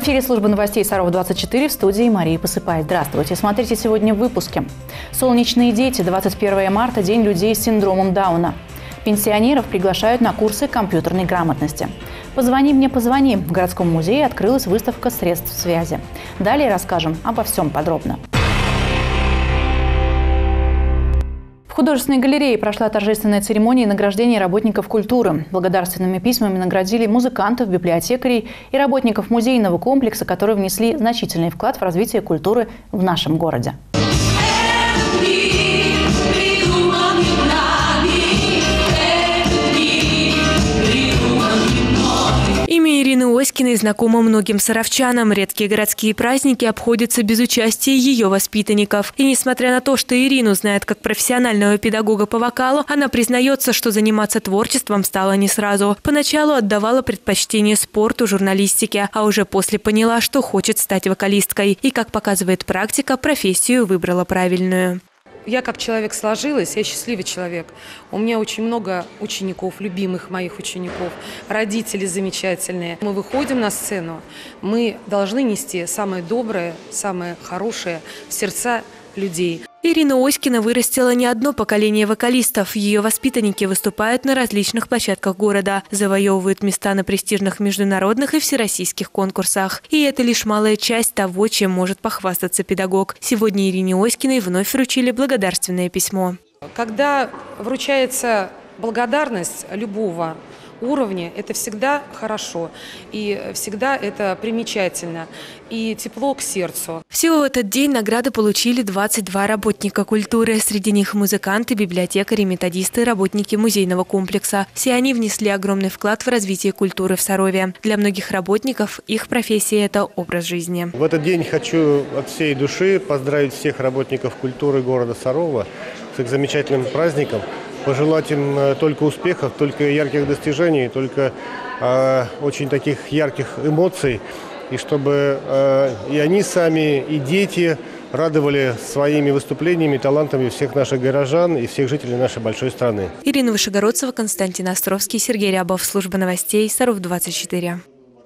эфире служба новостей Саров-24, в студии Мария Посыпай. Здравствуйте. Смотрите сегодня в выпуске. Солнечные дети. 21 марта – День людей с синдромом Дауна. Пенсионеров приглашают на курсы компьютерной грамотности. «Позвони мне, позвони». В городском музее открылась выставка средств связи. Далее расскажем обо всем подробно. В художественной галерее прошла торжественная церемония награждения работников культуры. Благодарственными письмами наградили музыкантов, библиотекарей и работников музейного комплекса, которые внесли значительный вклад в развитие культуры в нашем городе. Имя Ирины Оськиной знакомо многим саровчанам. Редкие городские праздники обходятся без участия ее воспитанников. И несмотря на то, что Ирину знает как профессионального педагога по вокалу, она признается, что заниматься творчеством стала не сразу. Поначалу отдавала предпочтение спорту, журналистике, а уже после поняла, что хочет стать вокалисткой. И, как показывает практика, профессию выбрала правильную. Я как человек сложилась, я счастливый человек. У меня очень много учеников, любимых моих учеников, родители замечательные. Мы выходим на сцену, мы должны нести самое доброе, самое хорошее в сердца людей. Ирина Оськина вырастила не одно поколение вокалистов. Ее воспитанники выступают на различных площадках города, завоевывают места на престижных международных и всероссийских конкурсах. И это лишь малая часть того, чем может похвастаться педагог. Сегодня Ирине Оськиной вновь вручили благодарственное письмо. Когда вручается благодарность любого уровня, это всегда хорошо и всегда это примечательно и тепло к сердцу. Всего в этот день награды получили 22 работника культуры. Среди них музыканты, библиотекари, методисты, работники музейного комплекса. Все они внесли огромный вклад в развитие культуры в Сарове. Для многих работников их профессия – это образ жизни. В этот день хочу от всей души поздравить всех работников культуры города Сарова с их замечательным праздником. Пожелать им только успехов, только ярких достижений, только очень таких ярких эмоций. И чтобы и они сами, и дети радовали своими выступлениями, талантами всех наших горожан и всех жителей нашей большой страны. Ирина Вышегородцева, Константин Островский, Сергей Рябов. Служба новостей Саров-24.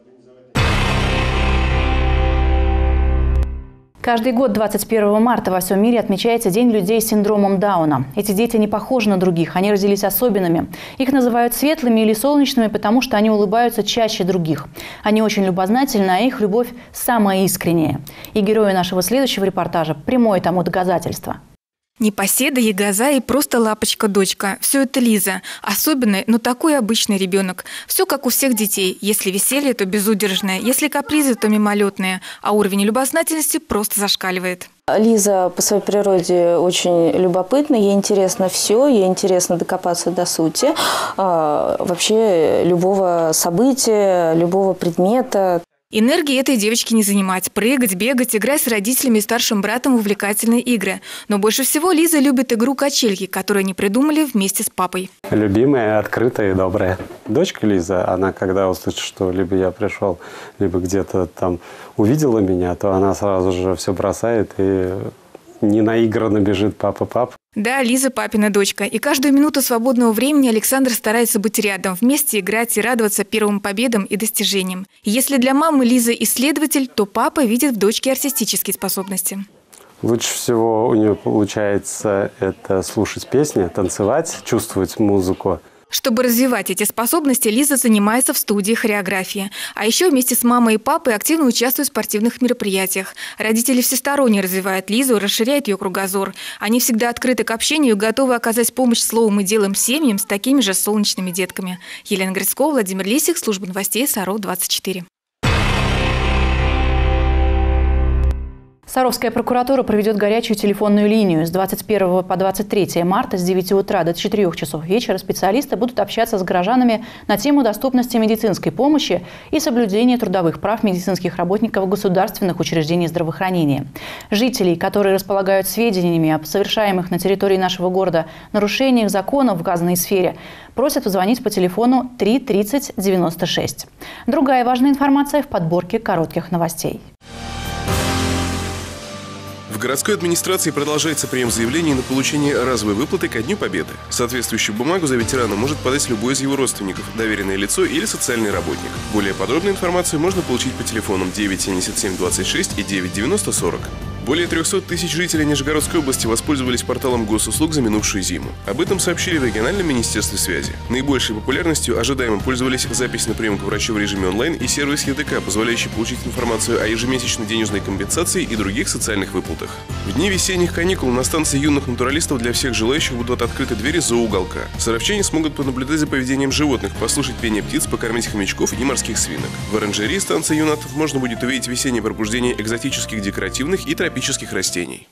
Каждый год 21 марта во всем мире отмечается День людей с синдромом Дауна. Эти дети не похожи на других, они родились особенными. Их называют светлыми или солнечными, потому что они улыбаются чаще других. Они очень любознательны, а их любовь самая искренняя. И герои нашего следующего репортажа – прямое тому доказательство. Непоседа, ягоза и просто лапочка-дочка. Все это Лиза. Особенный, но такой обычный ребенок. Все как у всех детей. Если веселье, то безудержное. Если капризы, то мимолетные. А уровень любознательности просто зашкаливает. Лиза по своей природе очень любопытна, ей интересно все, ей интересно докопаться до сути, вообще любого события, любого предмета. Энергии этой девочки не занимать. Прыгать, бегать, играть с родителями и старшим братом в увлекательные игры. Но больше всего Лиза любит игру качельки, которую они придумали вместе с папой. Любимая, открытая и добрая. Дочка Лиза, она когда услышит, что либо я пришел, либо где-то там увидела меня, то она сразу же все бросает и ненаигранно бежит папа. Да, Лиза папина дочка. И каждую минуту свободного времени Александр старается быть рядом, вместе играть и радоваться первым победам и достижениям. Если для мамы Лиза исследователь, то папа видит в дочке артистические способности. Лучше всего у нее получается это слушать песни, танцевать, чувствовать музыку. Чтобы развивать эти способности, Лиза занимается в студии хореографии. А еще вместе с мамой и папой активно участвует в спортивных мероприятиях. Родители всесторонне развивают Лизу, расширяют ее кругозор. Они всегда открыты к общению и готовы оказать помощь словом и делом семьям с такими же солнечными детками. Елена Грицкова, Владимир Лисик, служба новостей Саров-24. Саровская прокуратура проведет горячую телефонную линию. С 21 по 23 марта с 9 утра до 4 часов вечера специалисты будут общаться с горожанами на тему доступности медицинской помощи и соблюдения трудовых прав медицинских работников государственных учреждений здравоохранения. Жителей, которые располагают сведениями об совершаемых на территории нашего города нарушениях законов в указанной сфере, просят позвонить по телефону 3 30 96. Другая важная информация в подборке коротких новостей. В городской администрации продолжается прием заявлений на получение разовой выплаты ко Дню Победы. Соответствующую бумагу за ветерана может подать любой из его родственников, доверенное лицо или социальный работник. Более подробную информацию можно получить по телефонам 977 26 и 990 40. Более 300 тысяч жителей Нижегородской области воспользовались порталом госуслуг за минувшую зиму. Об этом сообщили в региональном министерстве связи. Наибольшей популярностью ожидаемо пользовались запись на прием к врачу в режиме онлайн и сервис ЕДК, позволяющий получить информацию о ежемесячной денежной компенсации и других социальных выплатах. В дни весенних каникул на станции юных натуралистов для всех желающих будут открыты двери зооуголка. Саровчане смогут понаблюдать за поведением животных, послушать пение птиц, покормить хомячков и морских свинок. В оранжерии станции юнатов можно будет увидеть весеннее пробуждение экзотических декоративных и тропических растений.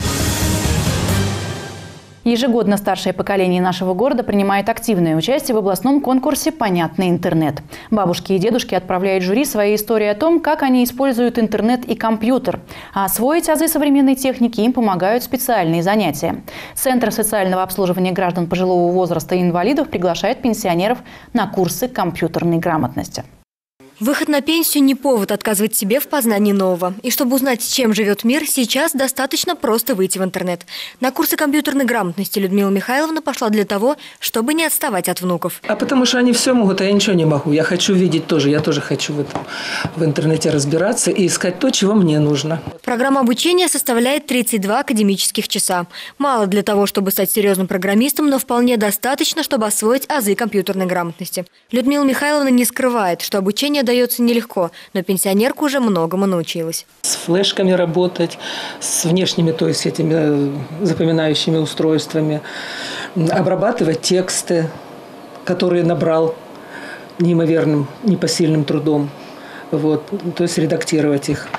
Ежегодно старшее поколение нашего города принимает активное участие в областном конкурсе «Понятный интернет». Бабушки и дедушки отправляют жюри свои истории о том, как они используют интернет и компьютер. А освоить азы современной техники им помогают специальные занятия. Центр социального обслуживания граждан пожилого возраста и инвалидов приглашает пенсионеров на курсы компьютерной грамотности. Выход на пенсию не повод отказывать себе в познании нового. И чтобы узнать, чем живет мир, сейчас достаточно просто выйти в интернет. На курсы компьютерной грамотности Людмила Михайловна пошла для того, чтобы не отставать от внуков. А потому что они все могут, а я ничего не могу. Я хочу видеть тоже, я тоже хочу в интернете разбираться и искать то, чего мне нужно. Программа обучения составляет 32 академических часа. Мало для того, чтобы стать серьезным программистом, но вполне достаточно, чтобы освоить азы компьютерной грамотности. Людмила Михайловна не скрывает, что обучение дается нелегко, но пенсионерка уже многому научилась. С флешками работать, с внешними, то есть этими запоминающими устройствами, обрабатывать тексты, которые набрал неимоверным, непосильным трудом. Вот, то есть редактировать их,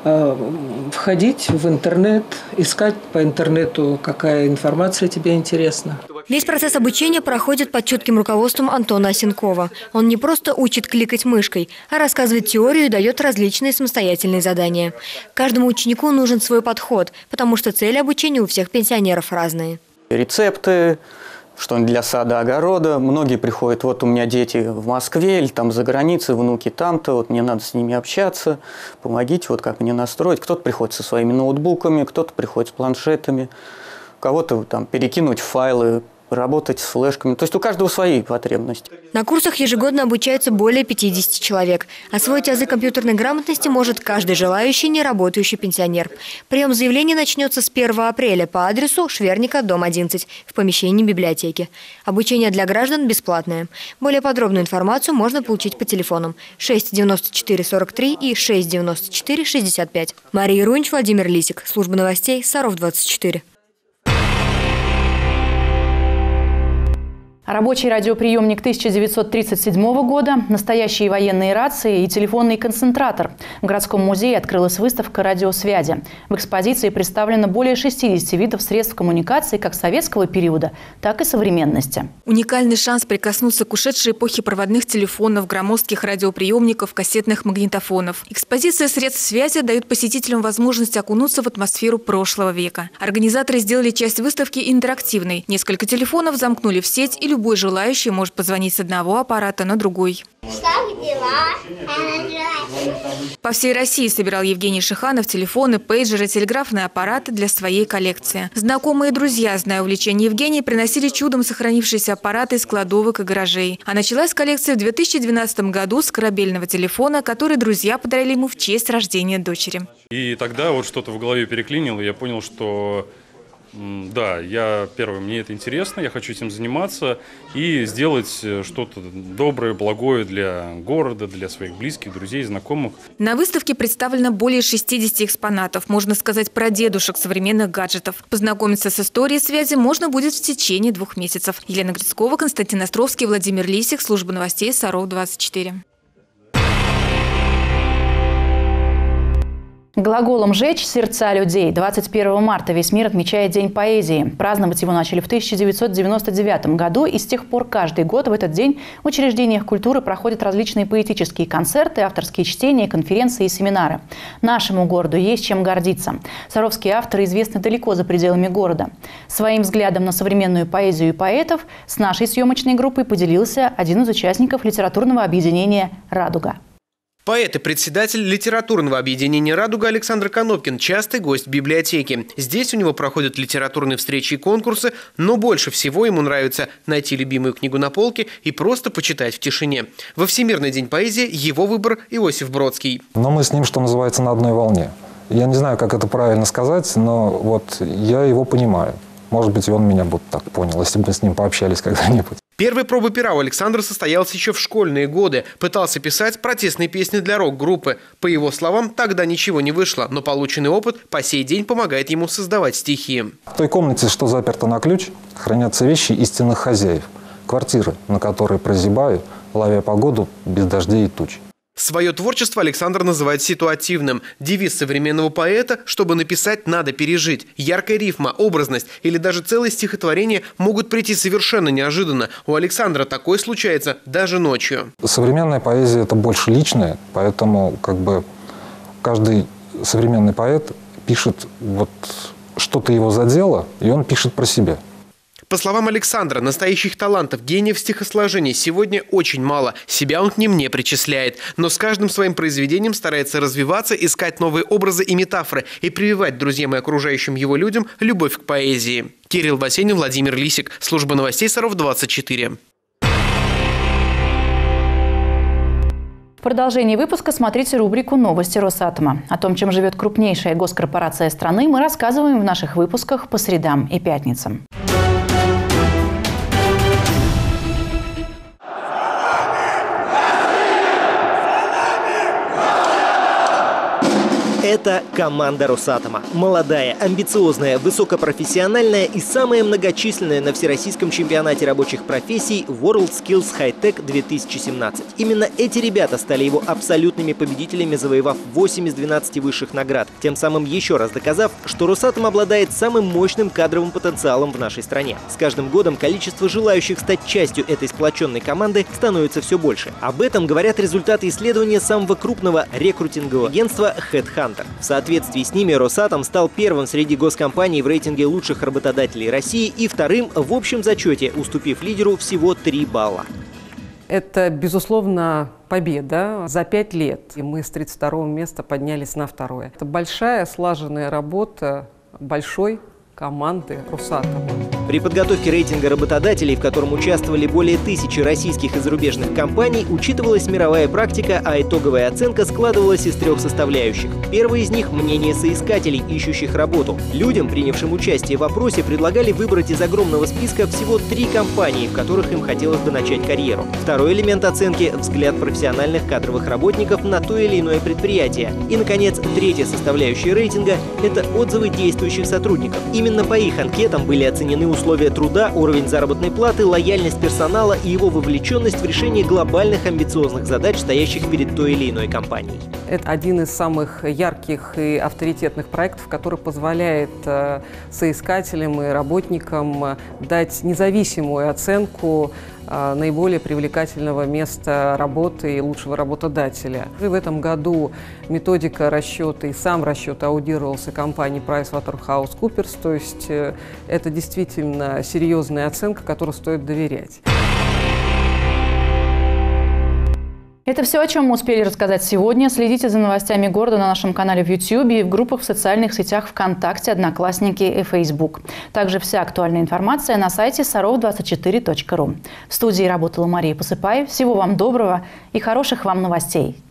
входить в интернет, искать по интернету, какая информация тебе интересна. Весь процесс обучения проходит под чутким руководством Антона Осенкова. Он не просто учит кликать мышкой, а рассказывает теорию и дает различные самостоятельные задания. Каждому ученику нужен свой подход, потому что цели обучения у всех пенсионеров разные. Рецепты, что-нибудь для сада, огорода. Многие приходят, вот у меня дети в Москве или там за границей, внуки там-то, вот мне надо с ними общаться, помогите, вот как мне настроить. Кто-то приходит со своими ноутбуками, кто-то приходит с планшетами, кого-то там перекинуть файлы, работать с флешками. То есть у каждого свои потребности. На курсах ежегодно обучаются более 50 человек. Освоить азы компьютерной грамотности может каждый желающий неработающий пенсионер. Прием заявлений начнется с 1 апреля по адресу Шверника, дом 11, в помещении библиотеки. Обучение для граждан бесплатное. Более подробную информацию можно получить по телефонам 694 43 и 694 65. Мария Рунч, Владимир Лисик. Служба новостей, Саров 24. Рабочий радиоприемник 1937 года, настоящие военные рации и телефонный концентратор. В городском музее открылась выставка радиосвязи. В экспозиции представлено более 60 видов средств коммуникации как советского периода, так и современности. Уникальный шанс прикоснуться к ушедшей эпохе проводных телефонов, громоздких радиоприемников, кассетных магнитофонов. Экспозиция средств связи дает посетителям возможность окунуться в атмосферу прошлого века. Организаторы сделали часть выставки интерактивной. Несколько телефонов замкнули в сеть, и любой желающий может позвонить с одного аппарата на другой. По всей России собирал Евгений Шиханов телефоны, пейджеры, телеграфные аппараты для своей коллекции. Знакомые и друзья, зная увлечение Евгения, приносили чудом сохранившиеся аппараты из кладовок и гаражей. А началась коллекция в 2012 году с корабельного телефона, который друзья подарили ему в честь рождения дочери. И тогда вот что-то в голове переклинило, и я понял, что да, мне это интересно, я хочу этим заниматься и сделать что-то доброе, благое для города, для своих близких, друзей, знакомых. На выставке представлено более 60 экспонатов, можно сказать, прадедушек современных гаджетов. Познакомиться с историей связи можно будет в течение 2 месяцев. Елена Грицкова, Константин Островский, Владимир Лисик, служба новостей, Саров 24. Глаголом «жечь сердца людей» 21 марта весь мир отмечает День поэзии. Праздновать его начали в 1999 году, и с тех пор каждый год в этот день в учреждениях культуры проходят различные поэтические концерты, авторские чтения, конференции и семинары. Нашему городу есть чем гордиться. Саровские авторы известны далеко за пределами города. Своим взглядом на современную поэзию и поэтов с нашей съемочной группой поделился один из участников литературного объединения «Радуга». Поэт и председатель литературного объединения «Радуга» Александр Конопкин – частый гость библиотеки. Здесь у него проходят литературные встречи и конкурсы, но больше всего ему нравится найти любимую книгу на полке и просто почитать в тишине. Во Всемирный день поэзии его выбор – Иосиф Бродский. Но мы с ним, что называется, на одной волне. Я не знаю, как это правильно сказать, но вот я его понимаю. Может быть, и он меня бы так понял, если бы мы с ним пообщались когда-нибудь. Первая проба пера у Александра состоялась еще в школьные годы. Пытался писать протестные песни для рок-группы. По его словам, тогда ничего не вышло, но полученный опыт по сей день помогает ему создавать стихи. В той комнате, что заперто на ключ, хранятся вещи истинных хозяев. Квартиры, на которые прозябаю, ловя погоду без дождей и туч. Свое творчество Александр называет ситуативным. Девиз современного поэта: чтобы написать, надо пережить. Яркая рифма, образность или даже целое стихотворение могут прийти совершенно неожиданно. У Александра такое случается даже ночью. Современная поэзия – это больше личное, поэтому каждый современный поэт пишет вот что-то его задело, и он пишет про себя. По словам Александра, настоящих талантов, гениев стихосложения сегодня очень мало. Себя он к ним не причисляет. Но с каждым своим произведением старается развиваться, искать новые образы и метафоры и прививать друзьям и окружающим его людям любовь к поэзии. Кирилл Васенин, Владимир Лисик. Служба новостей Саров-24. В продолжении выпуска смотрите рубрику «Новости Росатома». О том, чем живет крупнейшая госкорпорация страны, мы рассказываем в наших выпусках по средам и пятницам. Это команда Росатома. Молодая, амбициозная, высокопрофессиональная и самая многочисленная на Всероссийском чемпионате рабочих профессий World Skills High Tech 2017. Именно эти ребята стали его абсолютными победителями, завоевав 8 из 12 высших наград. Тем самым еще раз доказав, что Росатом обладает самым мощным кадровым потенциалом в нашей стране. С каждым годом количество желающих стать частью этой сплоченной команды становится все больше. Об этом говорят результаты исследования самого крупного рекрутингового агентства HeadHunter. В соответствии с ними Росатом стал первым среди госкомпаний в рейтинге лучших работодателей России и вторым в общем зачете, уступив лидеру всего 3 балла. Это, безусловно, победа за 5 лет. И мы с 32-го места поднялись на 2-е. Это большая слаженная работа большой команды Росатома. При подготовке рейтинга работодателей, в котором участвовали более 1000 российских и зарубежных компаний, учитывалась мировая практика, а итоговая оценка складывалась из 3 составляющих. Первая из них – мнение соискателей, ищущих работу. Людям, принявшим участие в опросе, предлагали выбрать из огромного списка всего 3 компании, в которых им хотелось бы начать карьеру. Второй элемент оценки – взгляд профессиональных кадровых работников на то или иное предприятие. И, наконец, третья составляющая рейтинга – это отзывы действующих сотрудников. Именно по их анкетам были оценены условия труда, уровень заработной платы, лояльность персонала и его вовлеченность в решение глобальных амбициозных задач, стоящих перед той или иной компанией. Это один из самых ярких и авторитетных проектов, который позволяет соискателям и работникам дать независимую оценку наиболее привлекательного места работы и лучшего работодателя. И в этом году методика расчета и сам расчет аудировался компанией PricewaterhouseCoopers, то есть это действительно серьезная оценка, которой стоит доверять. Это все, о чем мы успели рассказать сегодня. Следите за новостями города на нашем канале в YouTube и в группах в социальных сетях ВКонтакте, Одноклассники и Facebook. Также вся актуальная информация на сайте sarov24.ru. В студии работала Мария Посыпаева. Всего вам доброго и хороших вам новостей.